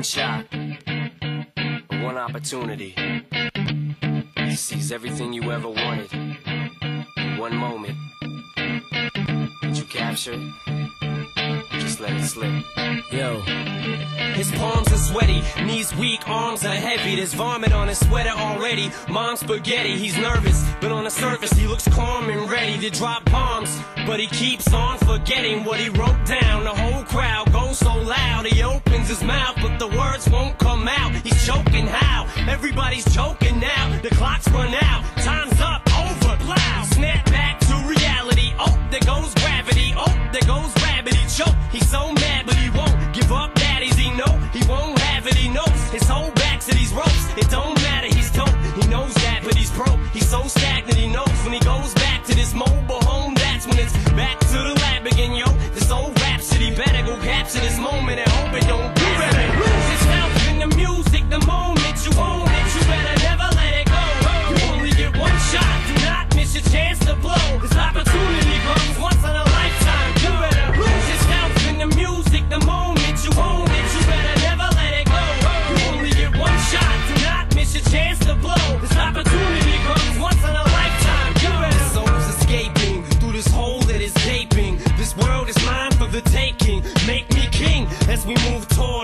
shot, one opportunity to seize everything you ever wanted. One moment, did you capture it? Just let it slip. Yo. His palms are sweaty, knees weak, arms are heavy. There's vomit on his sweater already. Mom's spaghetti, he's nervous, but on the surface he looks calm and ready to drop bombs. But he keeps on forgetting what he wrote down. The whole crowd goes so loud, he opens his mouth, but the words won't come out. He's choking how? Everybody's choking now. The clock's run out, time's up, over, plow. Snap back to reality, oh, there goes gravity. Oh, there goes rabbit, he choke. He's so mad, but he won't give up. Daddies, he know he won't have it, he knows his whole back to these ropes. It don't matter, he's dope, he knows that, but he's broke. He's so stagnant, he knows when he goes back to this mobile home, that's when it's back to the lab again, yo. This old rhapsody better go capture this moment and hope it don't you better lose yourself in the music the moment you own it. You better never let it go. You only get one shot, do not miss your chance to blow. This opportunity comes once in a lifetime. You better lose yourself in the music the moment you own it. You better never let it go. You only get one shot, do not miss your chance to blow. This opportunity comes once in a lifetime. You better. The soul's escaping through this hole that is gaping. This world is mine for the taking. Make me king as we move toward